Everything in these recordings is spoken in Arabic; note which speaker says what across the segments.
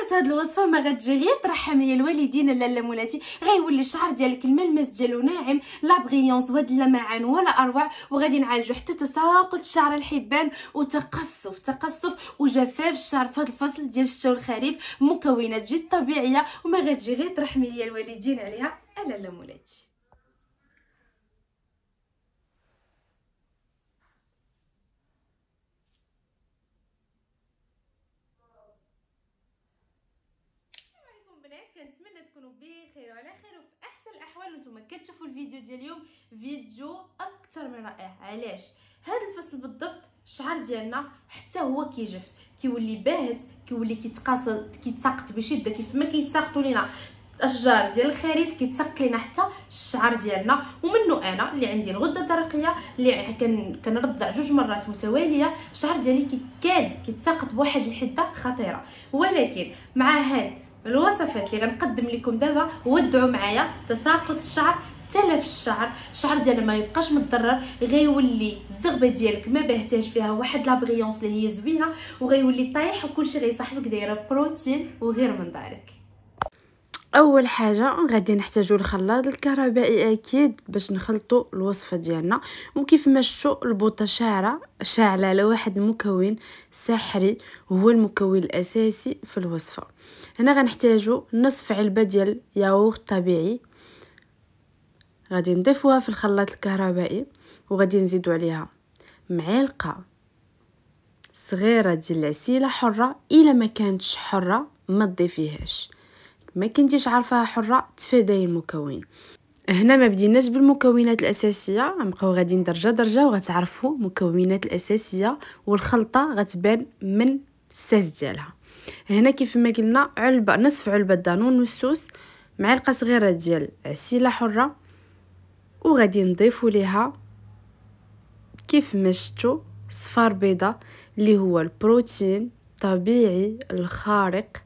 Speaker 1: درت هاد الوصفه ما غتجي غير ترحم ليا الوالدين لالا مولاتي، غيولي الشعر ديالك الملمس ديالو ناعم، لا بغيونس وهاد اللمعان ولا اروع، وغادي نعالجو حتى تساقط الشعر الحبان وتقصف وجفاف الشعر في هاد الفصل ديال الشتاء والخريف. مكونات جد طبيعيه وما غتجي غير ترحمي ليا الوالدين عليها لالا مولاتي. بنات كنتمنى تكونوا بخير وعلى خير وفي احسن الاحوال. وانتم كتشوفوا الفيديو ديال اليوم فيديو اكثر من رائع. علاش هذا الفصل بالضبط الشعر ديالنا حتى هو كيجف، كيولي باهت، كيولي كيتساقط بشده كيف ما كيتساقطوا لينا الاشجار ديال الخريف، كيتساقط لينا حتى الشعر ديالنا. ومنه انا اللي عندي الغده الدرقيه اللي كنرضع 2 مرات متواليه، الشعر ديالي كان كيتساقط بواحد الحده خطيره. ولكن مع هاد الوصفات اللي غنقدم لكم دابا ودعوا معايا تساقط الشعر، تلف الشعر ديالنا ما يبقاش متضرر، غيولي الزغبه ديالك ما باهتاش فيها واحد لا بريونس اللي هي زوينه، وغيولي طايح وكلشي غيصاحبك دايره بروتين وغير من دارك. اول حاجه غادي نحتاجو الخلاط الكهربائي اكيد باش نخلطوا الوصفه ديالنا. وكيف ما شفتوا البوطه شاعله على واحد المكون سحري وهو المكون الاساسي في الوصفه. هنا غنحتاجو نصف علبه ديال ياغورت طبيعي، غادي نضيفوها في الخلاط الكهربائي وغادي نزيدو عليها معلقه صغيره ديال العسيله حره. الا ما كانتش حره ما تضيفيهاش، ما كنتيش عارفاها حره تفاداي المكون. هنا ما بديناش بالمكونات الاساسيه، غنبقاو غاديين درجه درجه وغتعرفوا المكونات الاساسيه والخلطه غتبان من الساس ديالها. هنا كيف ما قلنا نصف علبه دانون والسوس، معلقه صغيره ديال عسيله حره، وغادي نضيفوا ليها كيف ما شفتوا صفار بيضه اللي هو البروتين طبيعي الخارق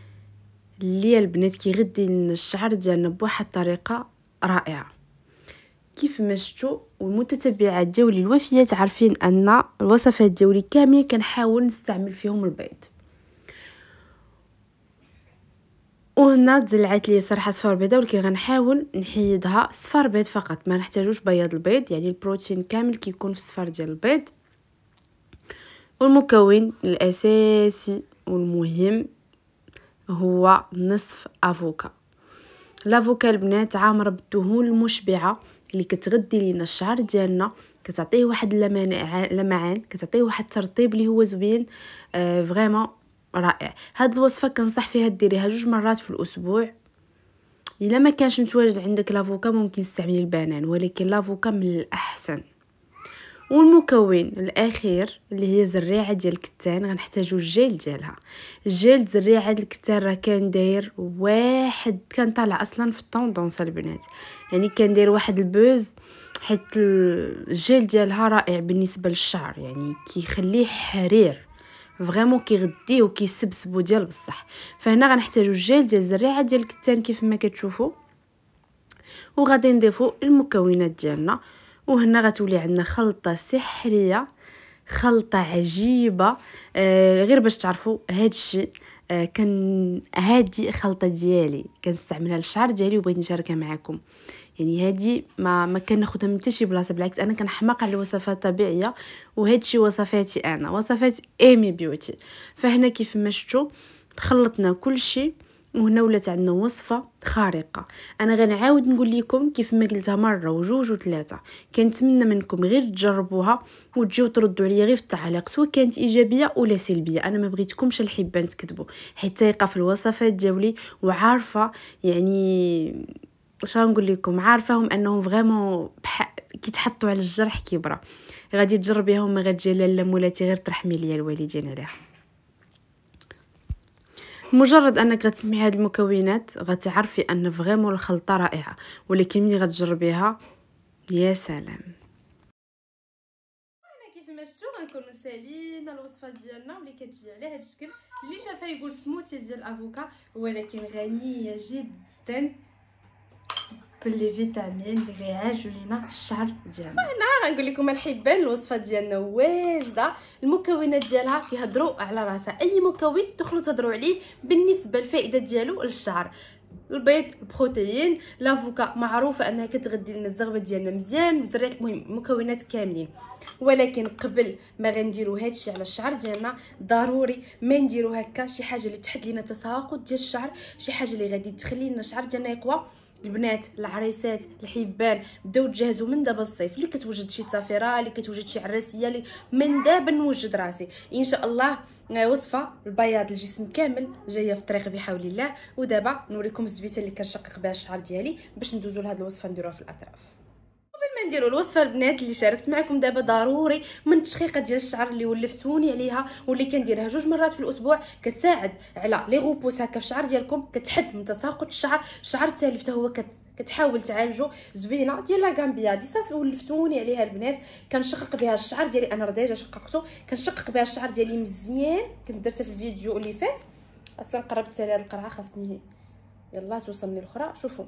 Speaker 1: اللي البنات كيغدي لنا الشعر ديالنا بواحد الطريقه رائعه. كيف ما شفتوا والمتتبعات ديالي الوفيات عارفين ان الوصفات ديالي كامل كنحاول نستعمل فيهم البيض. وهنا تزلعت لي صراحه صفار بيضه، ولكن غنحاول نحيدها صفار بيض فقط، ما نحتاجوش بياض البيض، يعني البروتين كامل كيكون في صفار ديال البيض. والمكون الاساسي والمهم هو نصف افوكا. الافوكا البنات عامره بالدهون المشبعه اللي كتغذي لينا الشعر ديالنا، كتعطيه واحد لمعان، كتعطيه واحد الترطيب اللي هو زوين فريمون رائع. هاد الوصفه كنصح فيها ديريها 2 مرات في الاسبوع. الا ما كانش متواجد عندك لافوكا ممكن تستعملي البنان، ولكن لافوكا من الاحسن. والمكون الاخير اللي هي زريعه ديال الكتان، غنحتاجو الجيل ديالها. الجيل زريعه الكتان راه كان داير واحد، كان طالع اصلا في الطوندونس البنات، يعني كان داير واحد البوز، حيت الجيل ديالها رائع بالنسبه للشعر، يعني كيخليه حرير فريمون، كيغديه وكيسبسبو ديال بصح. فهنا غنحتاجو الجيل ديال الزريعه ديال الكتان كيف ما كتشوفوا، وغادي نضيفوا المكونات ديالنا. وهنا غتولي عندنا خلطه سحريه، خلطه عجيبه. غير باش تعرفوا هادشي كان هادي خلطه ديالي كنستعملها للشعر ديالي وبغيت نشاركها معكم. يعني هادي ما كناخذها من حتى شي بلاصه، بالعكس انا كنحماق على الوصفات الطبيعيه، وهادشي وصفاتي انا، وصفات ايمي بيوتي. فهنا كيف ما شفتوا خلطنا كل شيء، وهنا ولات عندنا وصفه خارقه. انا غنعاود نقول لكم كيف ما قلتها مره وجوج وثلاثه، كنتمنى منكم غير تجربوها وتجيو تردوا عليا غير في التعليق، سواء كانت ايجابيه ولا سلبيه. انا ما بغيتكمش الحبان تكذبوا، حيت ثقه في الوصفات ديالي وعارفه يعني اش غنقول لكم، عارفاهم انهم فريمون كيتحطوا على الجرح كيبرى. غادي تجربيها وما غتجي لالا مولاتي غير ترحمي ليا الوالدين عليها. مجرد انك غتسمعي هاد المكونات غتعرفي ان فريمون الخلطه رائعه، ولكن ملي غتجربيها يا سلام. انا كيف ما شفتوا غنكونوا سالينا الوصفه ديالنا واللي كتجي على هاد الشكل اللي شافها يقول سموتي ديال الافوكا، ولكن غنيه جدا باللي فيتامين اللي غيعالجوا لينا الشعر ديالنا. انا غنقول لكم الحبان الوصفه ديالنا واجده. المكونات ديالها كيهضروا على راسها، اي مكون تدخلوا تهضروا عليه بالنسبه للفائده ديالو للشعر. البيض بروتين، لافوكا معروفه انها كتغذي لنا الزغبه ديالنا مزيان بزريات المهم مكونات كاملين. ولكن قبل ما غنديروا هادشي على الشعر ديالنا ضروري ما نديروا هكا شي حاجه اللي تحد لينا تساقط ديال الشعر، شي حاجه اللي غادي تخلي لنا الشعر ديالنا يقوى. البنات العريسات الحبان بداو تجهزوا من دابا الصيف، اللي كتوجد شي سافره، اللي كتوجد شي عراسيه، اللي من دابا نوجد راسي ان شاء الله. وصفه البياض الجسم كامل جايه في الطريق بحول الله. ودابا نوريكم الزبيته اللي كنشقق بها الشعر ديالي باش ندوزو لهاد الوصفه نديروها في الاطراف. قبل ما نديروا الوصفه البنات اللي شاركت معكم دابا ضروري من التشقيقه ديال الشعر اللي ولفتوني عليها واللي كنديرها 2 مرات في الاسبوع، كتساعد على لي غوبوس هكا في الشعر ديالكم، كتحد من تساقط الشعر التالف حتى هو كتحاول تعالجو. زوينه ديال لا غامبيا دي صافي ولفتوني عليها البنات. كنشقق بها الشعر ديالي، انا ديجا شققته، كنشقق بها الشعر ديالي مزيان. كنت درتها في الفيديو اللي فات، اصلا قربت على هاد القرعه خاصني يلا توصلني الاخرى. شوفوا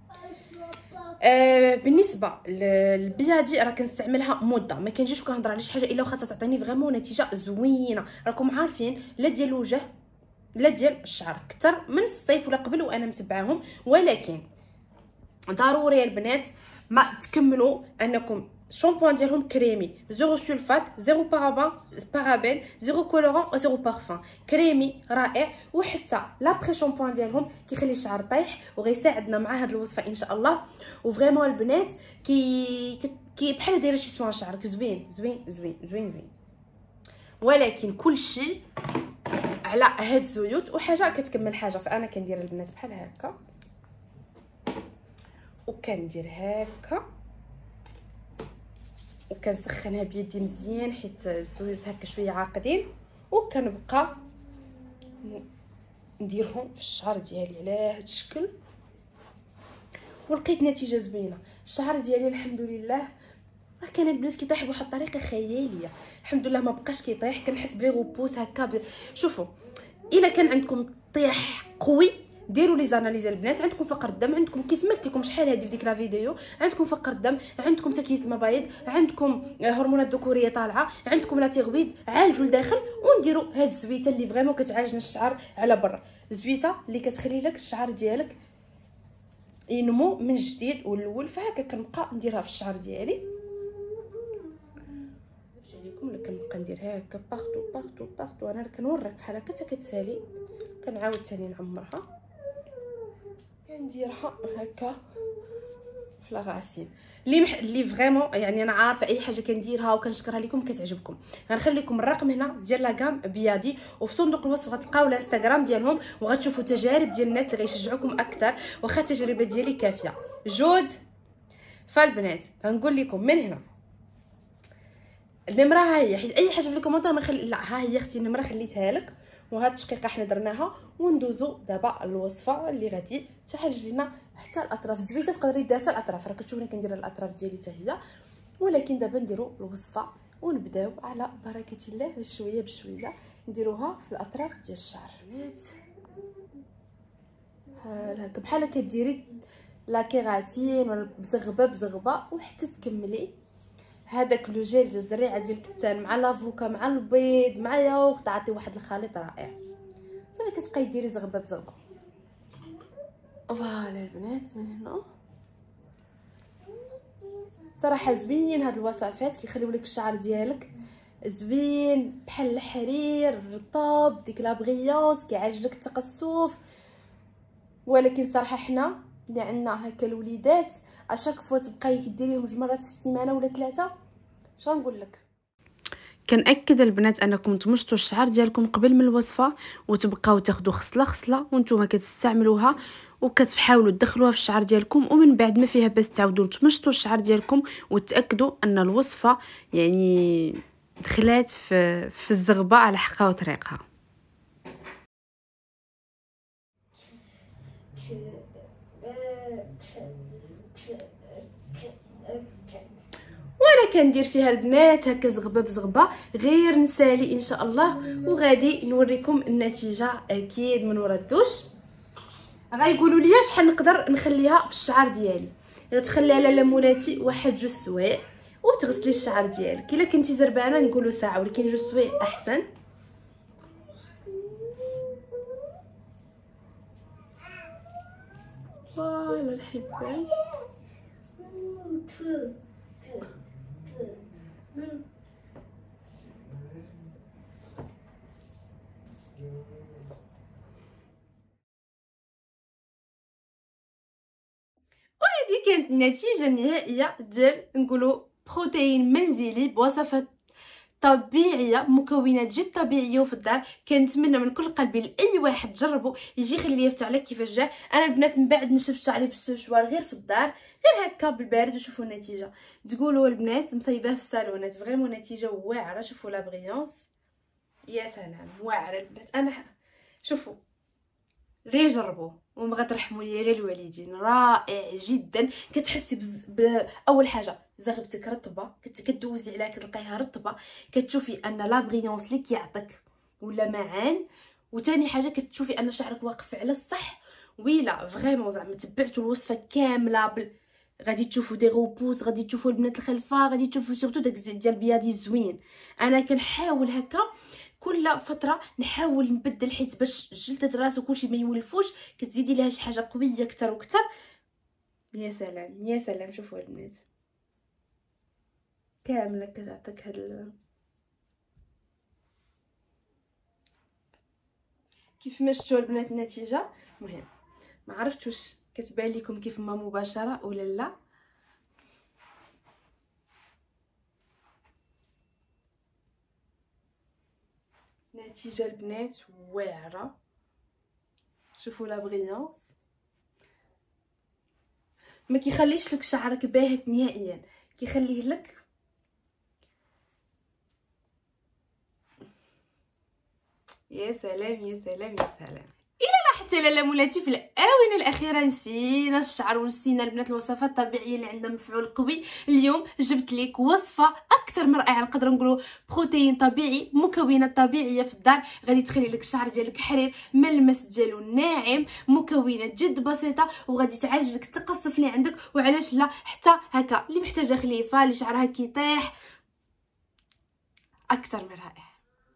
Speaker 1: بالنسبه للبيادي راه كنستعملها مده، ما كنجيش وكنهضر على شي حاجه الا وخاصها تعطيني فريمون نتيجه زوينه. راكم عارفين لا ديال الوجه لا ديال الشعر اكثر من الصيف ولا قبل وانا متبعاهم. ولكن ضروري البنات ما تكملوا انكم الشامبوان ديالهم كريمي، زيرو سولفات، زيرو بارابين، زيرو كولورون وزيرو بارفان، كريمي رائع. وحتى لابري شامبوان ديالهم كيخلي الشعر طايح وغيساعدنا مع هاد الوصفه ان شاء الله. وفريمون البنات كي بحال دايره شي سوان شعرك زوين زوين زوين زوين زوين. ولكن كلشي على هاد الزيوت وحاجه كتكمل حاجه. فانا كندير البنات بحال هكا وكندير هكا وكنسخنها بيدي مزيان حيت الزيوت هكا شويه عاقدين، وكنبقى نديرهم في الشعر ديالي على هاد الشكل. ولقيت نتيجه زوينه. الشعر ديالي الحمد لله راه كان البنات كيطيح بواحد الطريقه خياليه. الحمد لله ما بقاش كيطيح، كنحس بلي غوبوس هكا شوفوا الا كان عندكم طيح قوي ديروا لي زاناليز البنات. عندكم فقر الدم، عندكم كيف ما قلت لكم شحال هذه في ديك لا فيديو، عندكم فقر الدم، عندكم تكيس المبايض، عندكم هرمونات ذكوريه طالعه، عندكم لا تيغويد، عالجوا لداخل ونديروا هاد الزويته اللي فريمون كتعالجنا الشعر على برا. زويته اللي كتخلي لك الشعر ديالك ينمو من جديد والاول. فهكا كنبقى نديرها في الشعر ديالي باش عليكم. ولا كنبقى ندير هكا باغطو باغطو باغطو. انا كنوريك بحال هكا حتى كتسالي، كنعاود ثاني نعمرها، كنديرها هكا في لاغاسين اللي فريمون يعني انا عارفه اي حاجه كنديرها وكنشكرها لكم كتعجبكم. غنخلي لكم الرقم هنا ديال لاغام بيادي، وفي صندوق الوصف غتلقاو الانستغرام ديالهم وغتشوفوا تجارب ديال الناس اللي غيشجعوكم اكثر. واخا التجربه ديالي كافيه جود. فالبنات غنقول لكم من هنا النمره ها هي، حيت اي حاجه في الكومونتير ما خلي لا ها هي اختي النمره خليتها لك. وهاد التشقيقه حنا درناها وندوزو دابا الوصفه اللي غادي تعالج لنا حتى الاطراف. زويته تقدري ديرها حتى الاطراف، راه كتشوفوني كندير الاطراف ديالي حتى هي. ولكن دابا نديرو الوصفه ونبداو على بركه الله بشويه بشويه نديروها في الاطراف ديال الشعر. بحال هكا بحال كديري لا كيراتين ولا بزغبه بزغبه وحتى تكملي هذاك لو جيل ديال الزريعه ديال الكتان مع لافوكا مع البيض مع ياغورت، تعطي واحد الخليط رائع. صافي كتبقاي ديري زغبه بزغبه. فوالا البنات من هنا صراحه زوين هاد الوصفات كيخليو لك الشعر ديالك زوين بحال الحرير رطاب، ديك لا بغيونس كيعالج لك التقصف. ولكن صراحه حنا اللي عندنا هكا الوليدات اشاك فوا تبقاي كديريهم 2 مرات في السيمانه ولا 3. شنو نقول لك، كنأكد البنات انكم تمشطوا الشعر ديالكم قبل من الوصفه وتبقاو تاخذوا خصله وانتم كتستعملوها وكتحاولوا تدخلوها في الشعر ديالكم. ومن بعد ما فيها بس تعاودوا تمشطوا الشعر ديالكم وتاكدوا ان الوصفه يعني دخلات في الزغبه على حقها وطريقها. وانا كندير فيها البنات هكا زغبه بزغبه غير نسالي ان شاء الله، وغادي نوريكم النتيجه اكيد من ورا الدوش. غايقولوا لي شحال نقدر نخليها في الشعر ديالي. غتخليها على ليموناتي 1-2 سوايع وتغسلي الشعر ديالك. الا كنتي زربانه نقولوا ساعه، ولكن 2 سوايع احسن. فوالا الحبان. وهذه كانت النتيجه النهائيه ديال نقولوا بروتين منزلي بوصفات طبيعيه، مكونات جد طبيعيه وفي الدار. كنتمنى من كل قلبي لاي واحد جربوا يجي يخلي لي يفتح عليك كيفاش جا. انا البنات من بعد نشف شعري بالسوشوار غير في الدار، غير هكا بالبارد، وشوفوا النتيجه. تقولوا البنات مصيبه في الصالونات، فريمون نتيجه واعره. شوفوا لا بريونس، يا سلام، واعره البنات. انا شوفوا غير جربوا وما غترحموا ليا غير الوالدين. رائع جدا. كتحسي اول حاجه زغبتك رطبه، كدوزي عليها كتلقايها رطبه، كتشوفي ان لا بريونس اللي كيعطيك ولا معان. وثاني حاجه كتشوفي ان شعرك واقف على الصح. ويلا فريمون زعما تبعتوا الوصفه كامله غادي تشوفوا دي روبوز، غادي تشوفوا البنات الخلفه، غادي تشوفوا سورتو داك الزيت ديال البياضي زوين. انا كنحاول هكا كل فتره نحاول نبدل، حيت باش جلده راس وكلشي ما يولفوش كتزيدي لها شي حاجه قويه اكثر واكثر. يا سلام يا سلام. شوفوا البنات كامله كتعطيك هاد كيف ما شفتوا البنات النتيجه. المهم ما عرفتش واش كتبان لكم كيف ما مباشره ولا لا. نتيجه البنات واعره. شوفوا لا بريونس، ما كيخليش لك شعرك باهت نهائيا، كيخليه لك يا سلام يا سلام يا سلام. حتى لاله مولاتي في الاونه الاخيره نسينا الشعر ونسينا البنات الوصفات الطبيعيه اللي عندها مفعول قوي. اليوم جبت لك وصفه اكثر من رائعه، نقدر نقولوا بروتين طبيعي، مكونات طبيعيه في الدار، غادي تخلي لك الشعر ديالك حرير، ملمس ديالو ناعم، مكونات جد بسيطه، وغادي تعالج لك التقصف اللي عندك. وعلاش لا حتى هكا اللي محتاجه خليفه، اللي شعرها كيطيح، اكثر من رائع.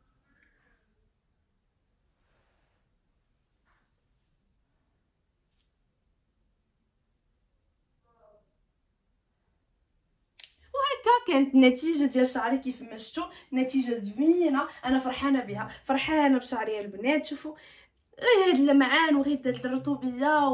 Speaker 1: كانت النتيجه ديال شعري كيف ما شفتوا، نتيجه زوينه. انا فرحانه بها، فرحانه بشعري البنات. شوفوا غير هاد اللمعان وغير هاد الرطوبيه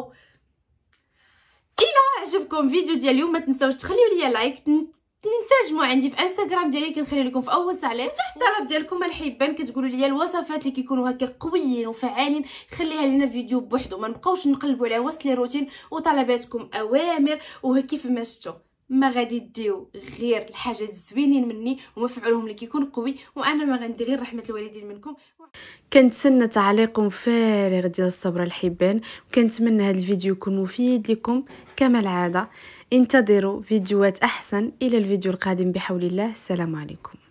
Speaker 1: الى عجبكم فيديو ديال اليوم ما تنساوش تخليو لي لايك، تنسجموا عندي في انستغرام ديالي، كنخلي لكم في اول تعليق تحت الطلب ديالكم الحبان كتقولوا لي الوصفات اللي كيكونوا هكا قويين وفعالين، خليها لينا فيديو بوحدو، ما نبقاوش نقلبوا على وسط لي روتين وطلباتكم اوامر. وكيف ما شفتوا ما غادي ديو غير الحاجات الزوينين مني ومفعولهم اللي كيكون قوي، وانا ما غندير غير رحمه الوالدين منكم. كنتسنى تعليقكم فارغ ديال الصبر الحبان، وكنتمنى هذا الفيديو يكون مفيد لكم كما العاده. انتظروا فيديوهات احسن. الى الفيديو القادم بحول الله. السلام عليكم.